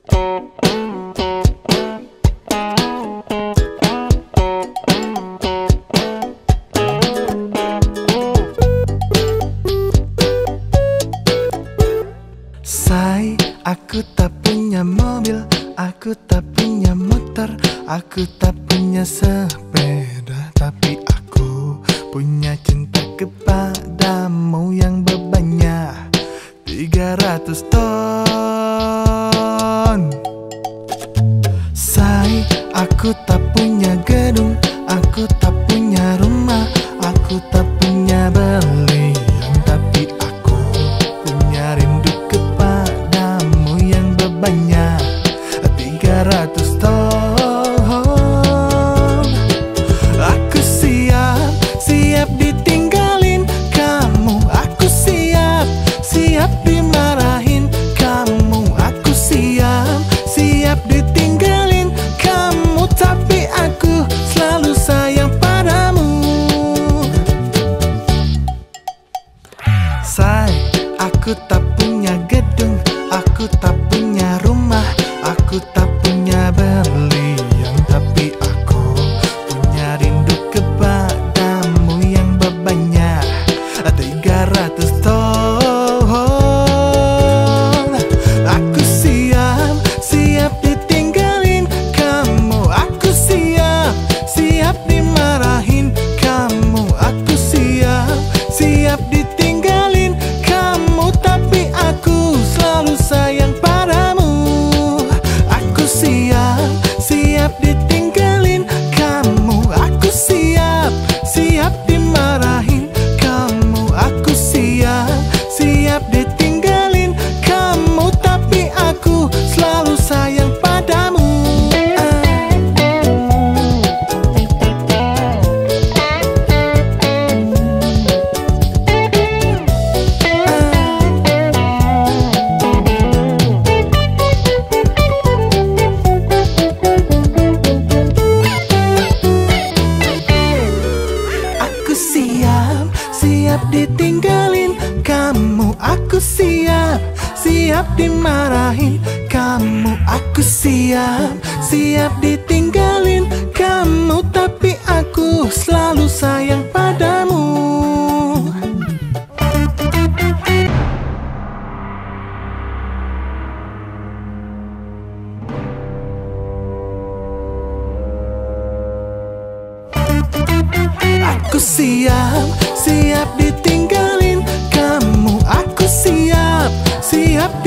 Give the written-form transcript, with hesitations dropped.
Aku tak punya mobil, aku tak punya motor, aku tak punya sepeda, tapi aku punya cinta kepadamu yang bebannya 300 ton. Aku tak punya gedung, aku tak punya rumah, aku tak punya berlian, tapi aku punya rindu kepadamu yang bebannya 300 ton. Aku siap ditinggalin kamu, aku siap dimarahin kamu, aku siap ditinggalin kamu, tapi aku selalu sayang padamu. Aku tak punya gedung, aku tak punya rumah, aku tak punya berlian, tapi aku punya rindu kepadamu yang bebannya 300 ton. Aku siap ditinggalin kamu, aku siap dimarahin kamu, aku siap ditinggalin kamu, tapi aku selalu sayang padamu. Aku siap ditinggalin kamu, aku siap dimarahin kamu, aku siap ditinggalin kamu, tapi aku selalu sayang padamu. Siap ditinggalin kamu, aku siap dimarahin kamu, aku siap ditinggalin kamu, tapi aku selalu sayang padamu. Aku siap ditinggalin kamu, aku siap